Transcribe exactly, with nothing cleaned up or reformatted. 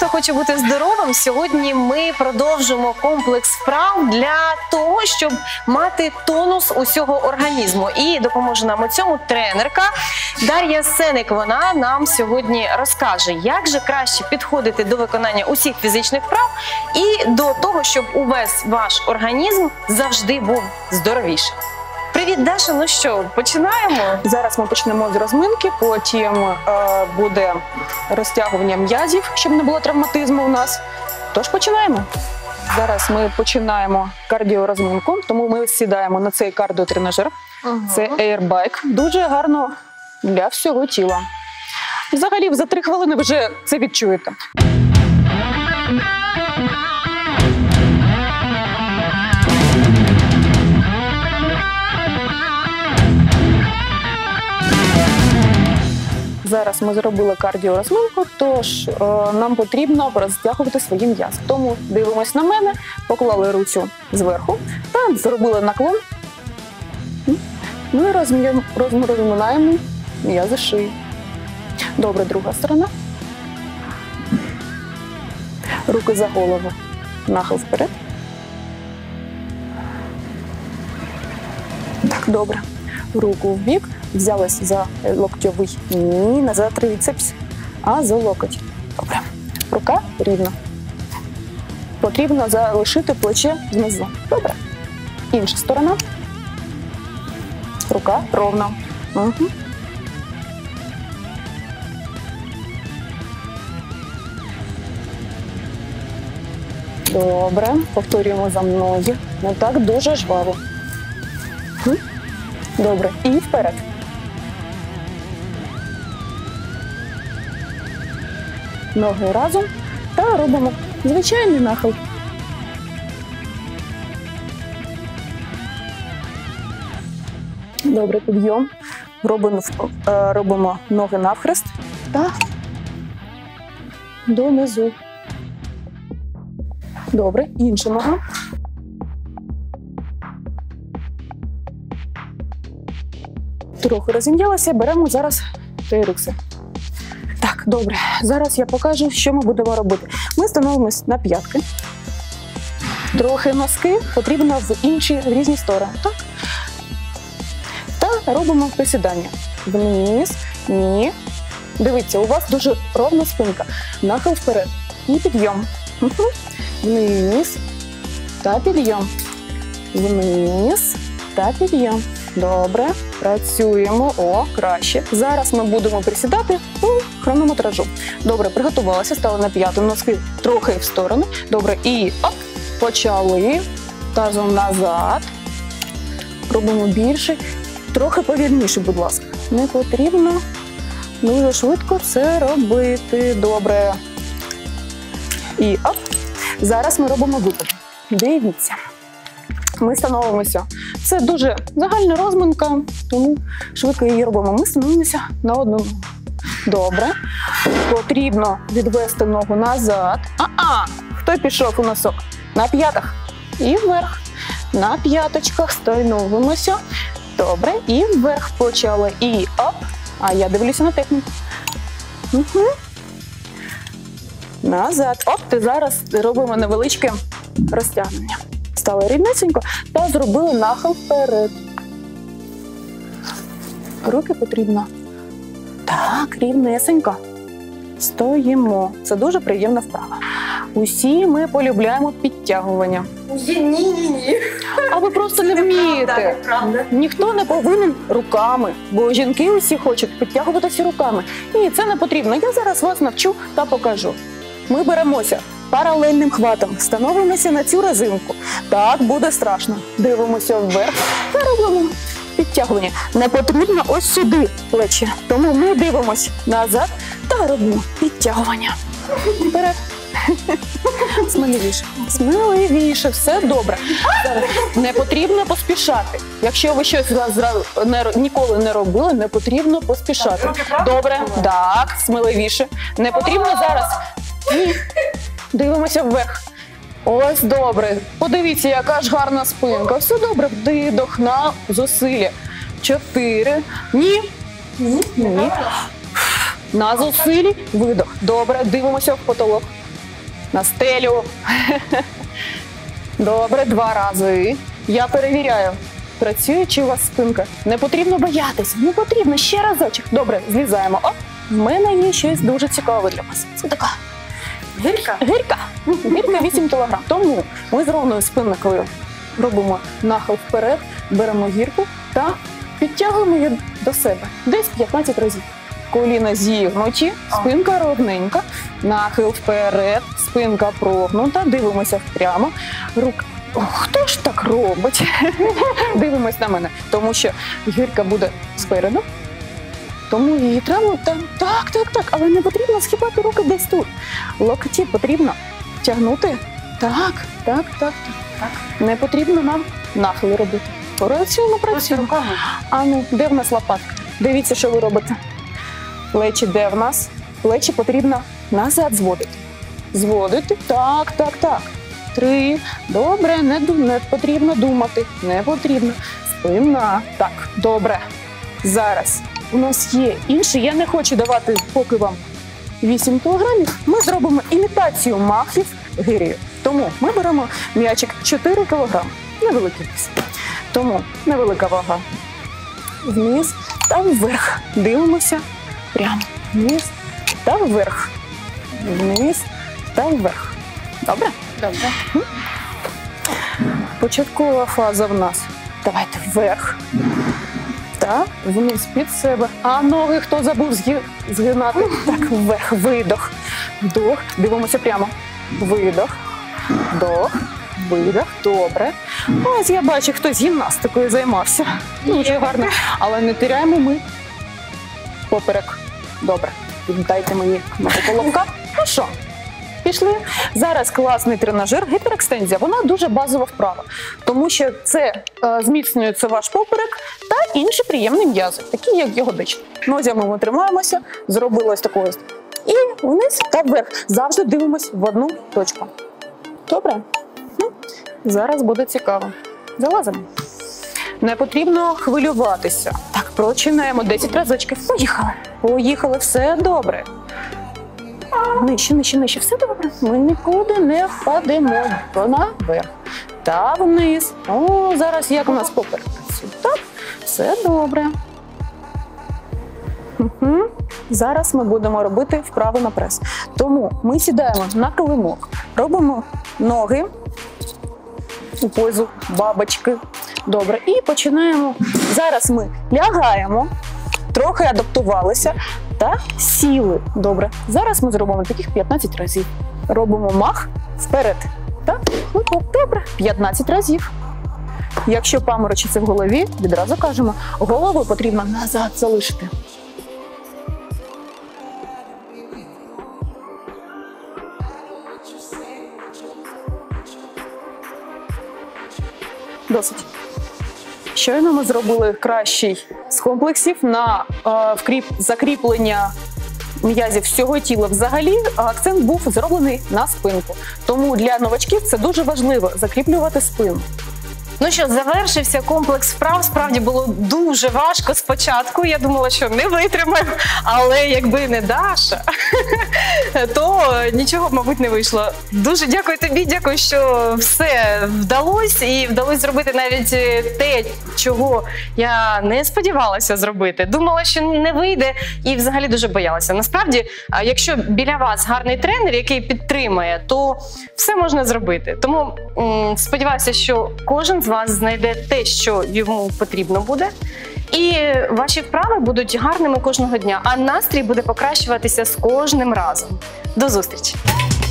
хоче бути здоровим, сьогодні ми продовжимо комплекс вправ для того, щоб мати тонус усього організму. І допоможе нам у цьому тренерка Дар'я Сеник. Вона нам сьогодні розкаже, як же краще підходити до виконання усіх фізичних вправ і до того, щоб увесь ваш організм завжди був здоровіший. Привіт, Даша, ну що, починаємо? Зараз ми почнемо з розминки, потім е, буде розтягування м'язів, щоб не було травматизму у нас. Тож починаємо. Зараз ми починаємо кардіорозминку, тому ми сідаємо на цей кардіотренажер. Угу. Це Airbike. Дуже гарно для всього тіла. Взагалі, за три хвилини ви вже це відчуєте. Зараз ми зробили кардіорозминку, тож е, нам потрібно розтягувати свої м'язи. Тому дивимось на мене, поклали руцю зверху та зробили наклон. Ми розминаємо м'язи шиї. Добре, друга сторона. Руки за голову, нахил вперед. Так, добре. Руку в бік, взялась за локтьовий, ні, не за трицепс, а за локоть. Добре. Рука рівна. Потрібно залишити плече знизу. Добре. Інша сторона. Рука ровно. Угу. Добре. Повторюємо за мною. Не так дуже жваво. Угу. Добре. І вперед. Ноги разом та робимо звичайний нахил. Добре, підйом. Робимо, робимо ноги навхрест та донизу. Добре, інша нога. Трохи розім'ялася, беремо зараз Т Р Х. Так, добре. Зараз я покажу, що ми будемо робити. Ми становимось на п'ятки. Трохи носки потрібно в інші, в різні сторони. Так? Та робимо присідання. Вниз, ні. Дивіться, у вас дуже ровна спинка. Нахил вперед. І підйом. Угу. Вниз та підйом. Вниз та підйом. Добре, працюємо. О, краще. Зараз ми будемо присідати у хронометражу. Добре, приготувалися, стали на п'яту, носки трохи в сторону. Добре, і оп, почали. Тазом назад. Робимо більше. Трохи повільніше, будь ласка. Не потрібно дуже швидко це робити. Добре. І оп. Зараз ми робимо випад. Дивіться. Ми становимося. Це дуже загальна розминка, тому швидко її робимо. Ми становимося на одну ногу. Добре. Потрібно відвести ногу назад. А-а! Хто пішов у носок? На п'ятах. І вверх. На п'яточках становимося. Добре. І вверх почали. І оп. А я дивлюся на техніку. Угу. Назад. Оп, ти зараз робимо невеличке розтягнення. Стали рівнесенько та зробили нахил вперед. Руки потрібно. Так, рівнесенько. Стоїмо. Це дуже приємна вправа. Усі ми полюбляємо підтягування. Ні-ні-ні. А ви просто не вмієте. Ніхто не повинен руками, бо жінки усі хочуть підтягуватися руками. Ні, це не потрібно. Я зараз вас навчу та покажу. Ми беремося паралельним хватом, становимося на цю резинку. Так, буде страшно. Дивимося вверх та робимо підтягування. Не потрібно ось сюди плечі. Тому ми дивимося назад та робимо підтягування. Вперед. Сміливіше. Сміливіше. Все добре. Не потрібно поспішати. Якщо ви щось ніколи не робили, не потрібно поспішати. Добре. Так, сміливіше. Не потрібно зараз. Дивимося вверх. Ось добре. Подивіться, яка ж гарна спинка. Все добре. Вдих на зусилля. Чотири. Ні. Ні. На зусиллі. Видох. Добре. Дивимося в потолок. На стелю. Добре, два рази. Я перевіряю. Працює чи у вас спинка? Не потрібно боятися, не потрібно. Ще разочок. Добре, злізаємо. Оп, в мене є щось дуже цікаве для вас. Це така Гирька? гирька. Гирька вісім кілограм. Тому ми з ровною спинкою робимо нахил вперед, беремо гірку та підтягуємо її до себе. Десь п'ятнадцять разів. Коліна зігнуті, спинка ровненька, нахил вперед, спинка прогнута, дивимося прямо. Рук... О, хто ж так робить? Дивимось на мене, тому що гірка буде спереду, тому її треба там, так, так, так, але не потрібно схибати руки десь тут. Локті потрібно тягнути, так, так, так, так, так. Не потрібно нам нахили робити. Працюємо, працюємо. А ну, де в нас лопатка? Дивіться, що ви робите. Плечі де в нас? Плечі потрібно назад зводити. Зводити, так, так, так. Три. Добре, не, не потрібно думати. Не потрібно. Спина. Так, добре. Зараз у нас є інший. Я не хочу давати поки вам вісім кілограмів. Ми зробимо імітацію махів гирею. Тому ми беремо м'ячик чотири кілограми. Невеликий вес. Тому невелика вага. Вниз та вверх. Дивимося. Прямо. Вниз та вверх. Вниз та вверх. Добре? Добре. Початкова фаза в нас. Давайте вверх. Та вниз під себе. А ноги хто забув зги... згинати? Так, вверх. Видох. Вдох. Дивимося прямо. Видох. Вдох. Видох. Добре. Ось я бачу, хтось гімнастикою займався. Дуже гарно. Але не теряємо ми поперек. Добре. Дайте мені ногу колобка. Ну що? Пішли. Зараз класний тренажер, гіперекстензія. Вона дуже базова вправа, тому що це е, зміцнюється ваш поперек та інші приємні м'язи, такі як ягодичні. Нозями ми тримаємося, зробили ось такого. І вниз та вверх. Завжди дивимось в одну точку. Добре? Зараз буде цікаво. Залазимо. Не потрібно хвилюватися. Так, починаємо десять разочків. Поїхали. Поїхали, все добре. Нижче, нижче, нижче. Все добре. Ми нікуди не впадемо. То наверх. Та вниз. О, зараз як у нас поперек працює. Так, все добре. Угу. Зараз ми будемо робити вправи на прес. Тому ми сідаємо на килимок, робимо ноги у позу бабочки. Добре. І починаємо. Зараз ми лягаємо, трохи адаптувалися та сіли. Добре. Зараз ми зробимо таких п'ятнадцять разів. Робимо мах вперед. Так? Добре. п'ятнадцять разів. Якщо паморочиться в голові, відразу кажемо, голову потрібно назад залишити. Досить. Щойно ми зробили кращий з комплексів на е, вкріп, закріплення м'язів всього тіла. Взагалі акцент був зроблений на спинку. Тому для новачків це дуже важливо – закріплювати спину. Ну що, завершився комплекс вправ. Справді було дуже важко спочатку. Я думала, що не витримаю, але якби не Даша, то нічого, мабуть, не вийшло. Дуже дякую тобі, дякую, що все вдалося. І вдалося зробити навіть те, чого я не сподівалася зробити. Думала, що не вийде і взагалі дуже боялася. Насправді, якщо біля вас гарний тренер, який підтримує, то все можна зробити. Тому сподіваюся, що кожен з вас знайде те, що йому потрібно буде. І ваші вправи будуть гарними кожного дня, а настрій буде покращуватися з кожним разом. До зустрічі!